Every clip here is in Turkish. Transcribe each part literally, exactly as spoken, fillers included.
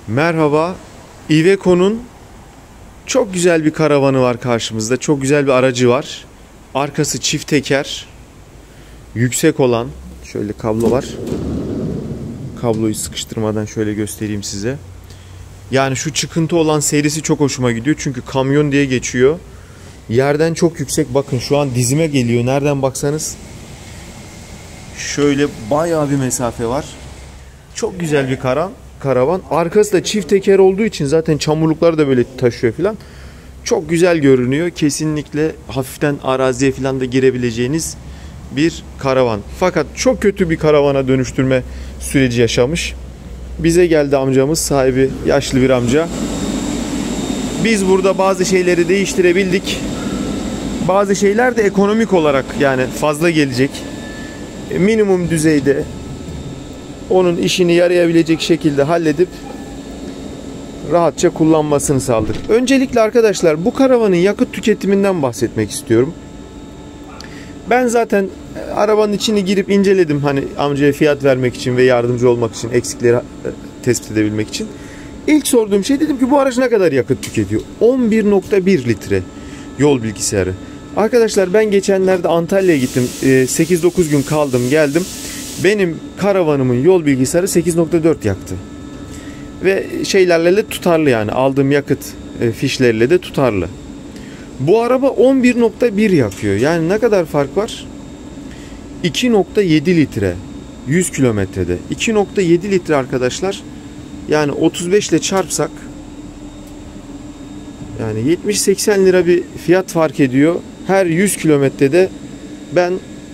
Merhaba, Iveco'nun çok güzel bir karavanı var karşımızda. Çok güzel bir aracı var. Arkası çift teker, yüksek olan. Şöyle kablo var. Kabloyu sıkıştırmadan şöyle göstereyim size. Yani şu çıkıntı olan serisi çok hoşuma gidiyor. Çünkü kamyon diye geçiyor. Yerden çok yüksek. Bakın şu an dizime geliyor. Nereden baksanız. Şöyle bayağı bir mesafe var. Çok güzel bir karavan. Karavan. Arkası da çift teker olduğu için zaten çamurlukları da böyle taşıyor filan. Çok güzel görünüyor. Kesinlikle hafiften araziye filan da girebileceğiniz bir karavan. Fakat çok kötü bir karavana dönüştürme süreci yaşamış. Bize geldi amcamız, sahibi yaşlı bir amca. Biz burada bazı şeyleri değiştirebildik. Bazı şeyler de ekonomik olarak yani fazla gelecek. Minimum düzeyde onun işini yarayabilecek şekilde halledip rahatça kullanmasını sağladık. Öncelikle arkadaşlar bu karavanın yakıt tüketiminden bahsetmek istiyorum. Ben zaten arabanın içini girip inceledim. Hani amcaya fiyat vermek için ve yardımcı olmak için, eksikleri tespit edebilmek için. İlk sorduğum şey, dedim ki bu araç ne kadar yakıt tüketiyor? on bir nokta bir litre yol bilgisayarı. Arkadaşlar ben geçenlerde Antalya'ya gittim. sekiz dokuz gün kaldım geldim. Benim karavanımın yol bilgisayarı sekiz nokta dört yaktı. Ve şeylerle de tutarlı, yani aldığım yakıt fişleriyle de tutarlı. Bu araba on bir nokta bir yakıyor. Yani ne kadar fark var? iki nokta yedi litre yüz kilometrede. iki nokta yedi litre arkadaşlar. Yani otuz beş ile çarpsak yani yetmiş seksen lira bir fiyat fark ediyor. Her yüz kilometrede ben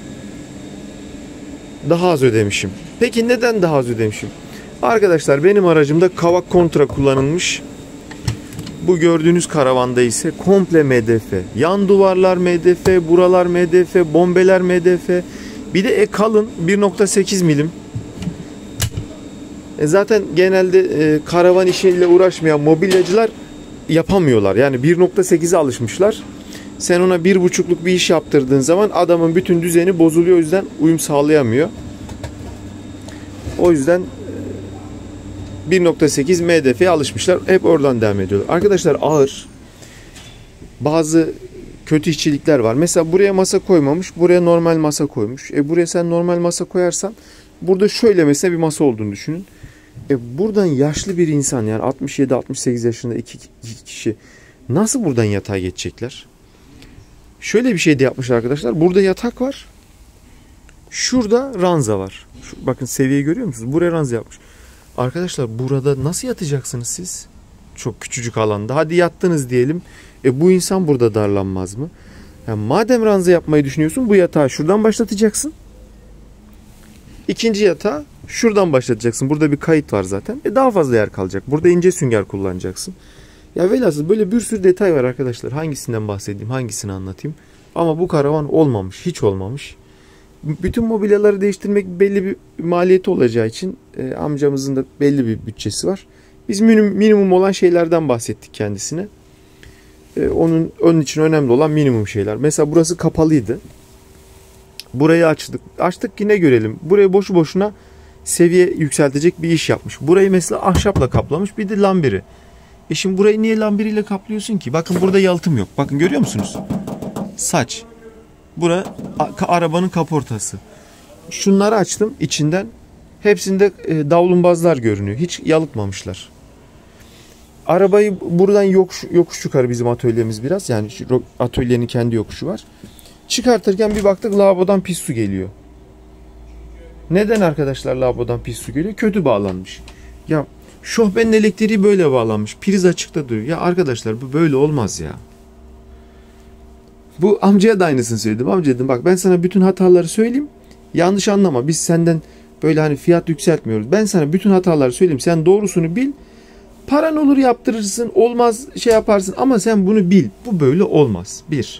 daha az ödemişim. Peki neden daha az ödemişim? Arkadaşlar benim aracımda kavak kontra kullanılmış. Bu gördüğünüz karavanda ise komple M D F. Yan duvarlar M D F, buralar M D F, bombeler M D F. Bir de e kalın bir nokta sekiz milim. E zaten genelde e, karavan işiyle uğraşmayan mobilyacılar yapamıyorlar. Yani bir nokta sekize alışmışlar. Sen ona bir buçukluk bir iş yaptırdığın zaman adamın bütün düzeni bozuluyor. O yüzden uyum sağlayamıyor. O yüzden bir nokta sekiz M D F'ye alışmışlar. Hep oradan devam ediyorlar. Arkadaşlar ağır. Bazı kötü işçilikler var. Mesela buraya masa koymamış. Buraya normal masa koymuş. E buraya sen normal masa koyarsan burada şöyle mesela bir masa olduğunu düşünün. E buradan yaşlı bir insan, yani altmış yedi altmış sekiz yaşında iki, iki kişi nasıl buradan yatağa geçecekler? Şöyle bir şey de yapmış arkadaşlar. Burada yatak var. Şurada ranza var. Şu, bakın seviyeyi görüyor musunuz? Buraya ranza yapmış. Arkadaşlar burada nasıl yatacaksınız siz? Çok küçücük alanda. Hadi yattınız diyelim. E bu insan burada darlanmaz mı? Yani madem ranza yapmayı düşünüyorsun, bu yatağı şuradan başlatacaksın. İkinci yatağı şuradan başlatacaksın. Burada bir kayıt var zaten. E daha fazla yer kalacak. Burada ince sünger kullanacaksın. Ya velhasıl böyle bir sürü detay var arkadaşlar. Hangisinden bahsedeyim, hangisini anlatayım? Ama bu karavan olmamış, hiç olmamış. Bütün mobilyaları değiştirmek belli bir maliyeti olacağı için e, amcamızın da belli bir bütçesi var. Biz minimum, minimum olan şeylerden bahsettik kendisine. E, onun onun için önemli olan minimum şeyler. Mesela burası kapalıydı. Burayı açtık. Açtık yine görelim. Burayı boşu boşuna seviye yükseltecek bir iş yapmış. Burayı mesela ahşapla kaplamış. Bir de lambiri. E şimdi burayı niye lambiriyle kaplıyorsun ki? Bakın burada yalıtım yok. Bakın görüyor musunuz? Saç. Bura arabanın kaportası. Şunları açtım içinden. Hepsinde e, davlumbazlar görünüyor. Hiç yalıtmamışlar. Arabayı buradan yokuş, yokuş yukarı bizim atölyemiz biraz. Yani şu atölyenin kendi yokuşu var. Çıkartırken bir baktık lavabodan pis su geliyor. Neden arkadaşlar lavabodan pis su geliyor? Kötü bağlanmış. Ya şofbenin elektriği böyle bağlanmış. Priz açıkta duruyor. Ya arkadaşlar bu böyle olmaz ya. Bu amcaya da aynısını söyledim. Amca dedim bak ben sana bütün hataları söyleyeyim. Yanlış anlama. Biz senden böyle hani fiyat yükseltmiyoruz. Ben sana bütün hataları söyleyeyim. Sen doğrusunu bil. Paran olur yaptırırsın. Olmaz şey yaparsın. Ama sen bunu bil. Bu böyle olmaz. Bir.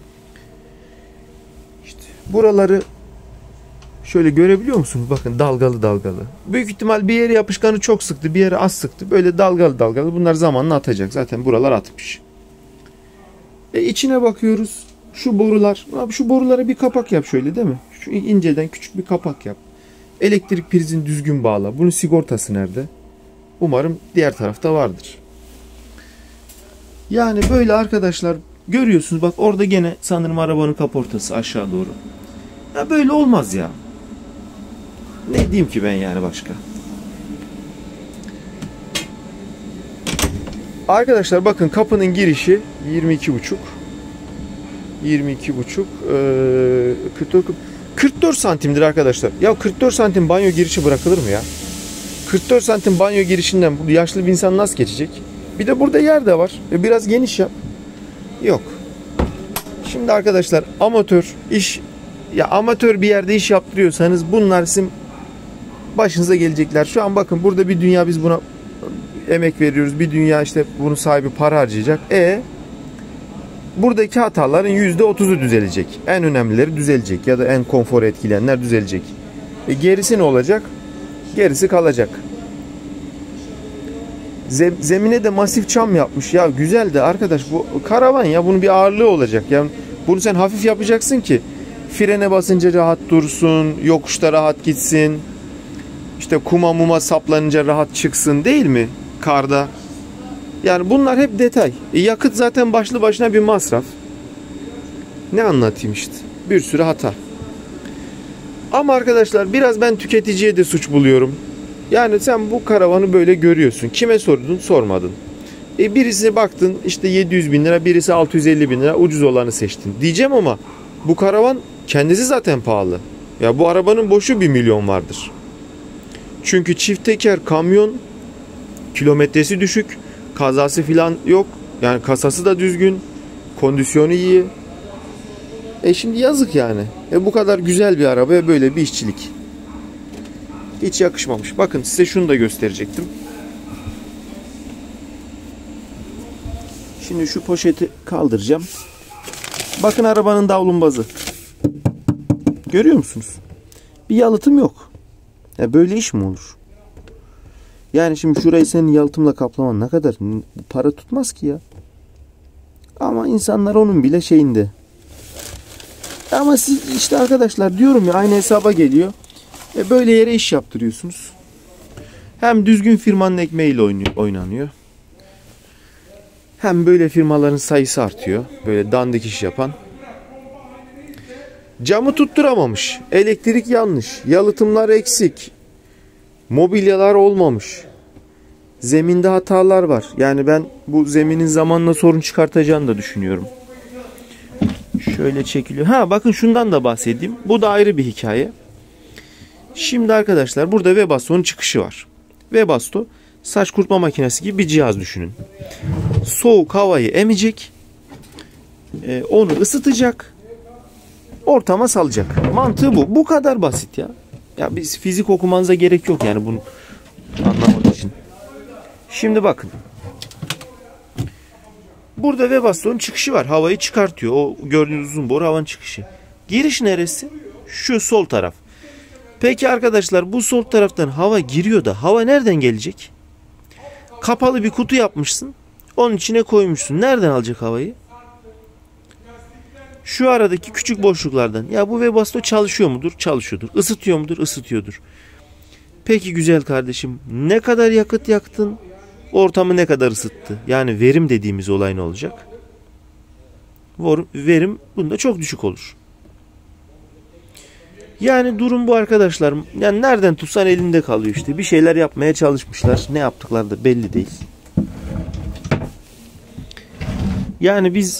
İşte buraları şöyle görebiliyor musunuz? Bakın dalgalı dalgalı. Büyük ihtimal bir yere yapışkanı çok sıktı. Bir yere az sıktı. Böyle dalgalı dalgalı. Bunlar zamanla atacak. Zaten buralar atmış. E içine bakıyoruz. Şu borular. Abi şu borulara bir kapak yap şöyle, değil mi? Şu inceden küçük bir kapak yap. Elektrik prizini düzgün bağla. Bunun sigortası nerede? Umarım diğer tarafta vardır. Yani böyle arkadaşlar, görüyorsunuz bak orada gene sanırım arabanın kaportası aşağı doğru. Ya böyle olmaz ya. Ne diyeyim ki ben yani başka. Arkadaşlar bakın kapının girişi yirmi iki buçuk. yirmi iki buçuk kırk dört santimdir arkadaşlar. Ya kırk dört santim banyo girişi bırakılır mı ya? kırk dört santim banyo girişinden bu yaşlı bir insan nasıl geçecek? Bir de burada yer de var. Biraz geniş yap. Yok. Şimdi arkadaşlar amatör iş, ya amatör bir yerde iş yaptırıyorsanız bunlar sizin başınıza gelecekler. Şu an bakın burada bir dünya biz buna emek veriyoruz. Bir dünya işte bunun sahibi para harcayacak. E buradaki hataların yüzde otuzu düzelecek. En önemlileri düzelecek ya da en konfor etkileyenler düzelecek. E gerisi ne olacak? Gerisi kalacak. Zemine de masif çam yapmış. Ya güzel de arkadaş bu karavan ya, bunun bir ağırlığı olacak. Yani bunu sen hafif yapacaksın ki frene basınca rahat dursun, yokuşta rahat gitsin. İşte kuma muma saplanınca rahat çıksın, değil mi? Karda. Yani bunlar hep detay. E yakıt zaten başlı başına bir masraf. Ne anlatayım işte. Bir sürü hata. Ama arkadaşlar biraz ben tüketiciye de suç buluyorum. Yani sen bu karavanı böyle görüyorsun. Kime sordun? Sormadın. E birisi baktın işte yedi yüz bin lira, birisi altı yüz elli bin lira, ucuz olanı seçtin. Diyeceğim ama bu karavan kendisi zaten pahalı. Ya bu arabanın boşu bir milyon vardır. Çünkü çift teker kamyon, kilometresi düşük, kazası filan yok. Yani kasası da düzgün, kondisyonu iyi. E şimdi yazık yani. E bu kadar güzel bir arabaya böyle bir işçilik. Hiç yakışmamış. Bakın size şunu da gösterecektim. Şimdi şu poşeti kaldıracağım. Bakın arabanın davlumbazı. Görüyor musunuz? Bir yalıtım yok. Ya böyle iş mi olur? Yani şimdi şurayı senin yalıtımla kaplaman ne kadar para tutmaz ki ya. Ama insanlar onun bile şeyinde. Ama siz işte arkadaşlar diyorum ya, aynı hesaba geliyor. E böyle yere iş yaptırıyorsunuz. Hem düzgün firmanın ekmeğiyle oynanıyor. Hem böyle firmaların sayısı artıyor. Böyle dandik iş yapan. Camı tutturamamış. Elektrik yanlış. Yalıtımlar eksik. Mobilyalar olmamış. Zeminde hatalar var. Yani ben bu zeminin zamanla sorun çıkartacağını da düşünüyorum. Şöyle çekiliyor. Ha bakın şundan da bahsedeyim. Bu da ayrı bir hikaye. Şimdi arkadaşlar burada Webasto'nun çıkışı var. Webasto saç kurutma makinesi gibi bir cihaz düşünün. Soğuk havayı emecek. E, onu ısıtacak. Ortama salacak. Mantığı bu. Bu kadar basit ya. Ya biz fizik okumanıza gerek yok yani bunu anlamak için. Şimdi bakın. Burada Webasto'nun çıkışı var. Havayı çıkartıyor. O gördüğünüz uzun boru havanın çıkışı. Giriş neresi? Şu sol taraf. Peki arkadaşlar bu sol taraftan hava giriyor da hava nereden gelecek? Kapalı bir kutu yapmışsın. Onun içine koymuşsun. Nereden alacak havayı? Şu aradaki küçük boşluklardan. Ya bu Webasto çalışıyor mudur? Çalışıyordur. Isıtıyor mudur? Isıtıyordur. Peki güzel kardeşim, ne kadar yakıt yaktın? Ortamı ne kadar ısıttı? Yani verim dediğimiz olay ne olacak? Verim bunda çok düşük olur. Yani durum bu arkadaşlar. Yani nereden tutsan elinde kalıyor işte. Bir şeyler yapmaya çalışmışlar. Ne yaptıkları da belli değil. Yani biz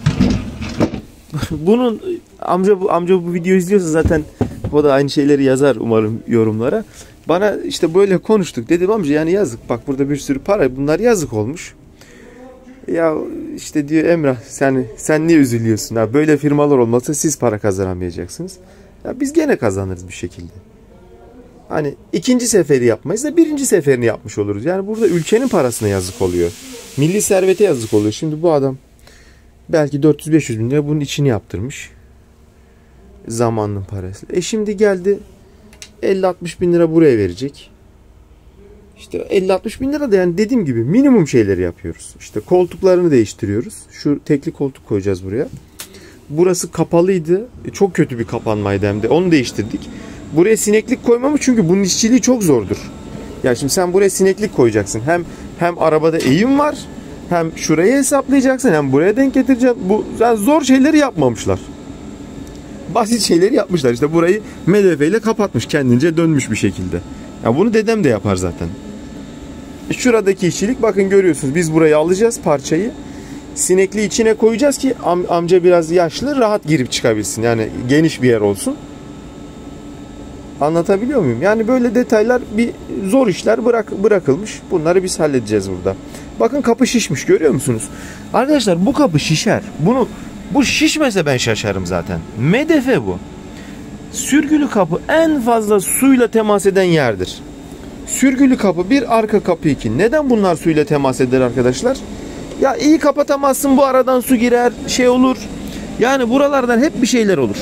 bunun amca bu amca bu videoyu izliyorsa zaten o da aynı şeyleri yazar umarım yorumlara. Bana işte böyle konuştuk. Dedim amca yani yazık. Bak burada bir sürü para. Bunlar yazık olmuş. Ya işte diyor Emrah sen sen niye üzülüyorsun? Ya böyle firmalar olmasa siz para kazanamayacaksınız. Ya biz gene kazanırız bir şekilde. Hani ikinci seferi yapmayız da birinci seferini yapmış oluruz. Yani burada ülkenin parasına yazık oluyor. Milli servete yazık oluyor. Şimdi bu adam belki dört yüz beş yüz bin lira bunun içini yaptırmış. Zamanın parası. E şimdi geldi elli altmış bin lira buraya verecek. İşte elli altmış bin lira da yani dediğim gibi minimum şeyleri yapıyoruz. İşte koltuklarını değiştiriyoruz. Şu tekli koltuk koyacağız buraya. Burası kapalıydı. Çok kötü bir kapanmaydı hem de. Onu değiştirdik. Buraya sineklik koymamış çünkü bunun işçiliği çok zordur. Ya şimdi sen buraya sineklik koyacaksın. Hem hem arabada eğim var, hem şurayı hesaplayacaksın, hem buraya denk getireceksin. Bu yani zor şeyleri yapmamışlar. Basit şeyleri yapmışlar. İşte burayı M D F ile kapatmış, kendince dönmüş bir şekilde. Ya bunu dedem de yapar zaten. Şuradaki işçilik, bakın görüyorsunuz, biz burayı alacağız parçayı. Sinekli içine koyacağız ki am amca biraz yaşlı, rahat girip çıkabilsin. Yani geniş bir yer olsun. Anlatabiliyor muyum? Yani böyle detaylar, bir zor işler bırak bırakılmış. Bunları biz halledeceğiz burada. Bakın kapı şişmiş, görüyor musunuz? Arkadaşlar bu kapı şişer. Bunu bu şişmese ben şaşarım zaten. M D F bu. Sürgülü kapı en fazla suyla temas eden yerdir. Sürgülü kapı bir, arka kapı iki. Neden bunlar suyla temas eder arkadaşlar? Ya iyi kapatamazsın, bu aradan su girer, şey olur. Yani buralardan hep bir şeyler olur.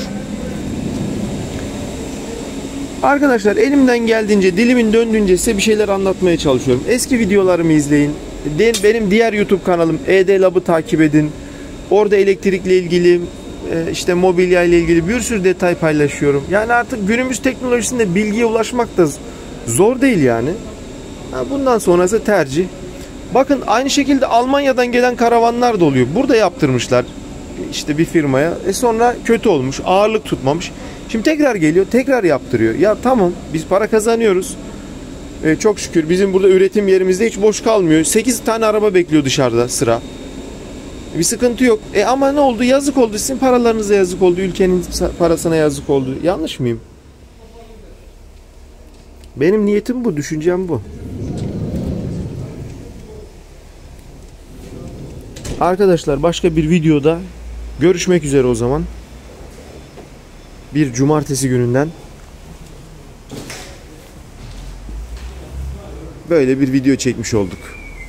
Arkadaşlar elimden geldiğince, dilimin döndüğünce size bir şeyler anlatmaya çalışıyorum. Eski videolarımı izleyin. Benim diğer YouTube kanalım E D Lab'ı takip edin. Orada elektrikle ilgili, işte mobilya ile ilgili bir sürü detay paylaşıyorum. Yani artık günümüz teknolojisinde bilgiye ulaşmak da zor değil yani. Bundan sonrası tercih. Bakın aynı şekilde Almanya'dan gelen karavanlar da oluyor. Burada yaptırmışlar işte bir firmaya. E sonra kötü olmuş, ağırlık tutmamış. Şimdi tekrar geliyor, tekrar yaptırıyor. Ya tamam, biz para kazanıyoruz. E, çok şükür bizim burada üretim yerimizde hiç boş kalmıyor. sekiz tane araba bekliyor dışarıda sıra. Bir sıkıntı yok. E ama ne oldu? Yazık oldu. Sizin paralarınıza yazık oldu. Ülkenin parasına yazık oldu. Yanlış mıyım? Benim niyetim bu, düşüncem bu. Arkadaşlar başka bir videoda görüşmek üzere o zaman. Bir cumartesi gününden böyle bir video çekmiş olduk.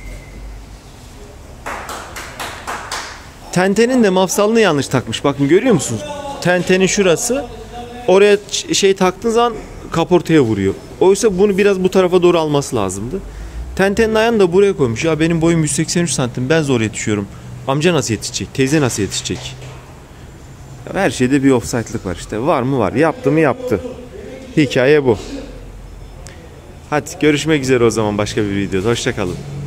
Tentenin de mafsalını yanlış takmış. Bakın görüyor musunuz? Tentenin şurası, oraya şey taktığın zaman kaportaya vuruyor. Oysa bunu biraz bu tarafa doğru alması lazımdı. Tentenin ayağını da buraya koymuş. Ya benim boyum yüz seksen üç santim, ben zor yetişiyorum. Amca nasıl yetişecek? Teyze nasıl yetişecek? Her şeyde bir ofsaytlık var işte. Var mı var. Yaptı mı yaptı. Hikaye bu. Hadi görüşmek üzere o zaman başka bir videoda. Hoşça kalın.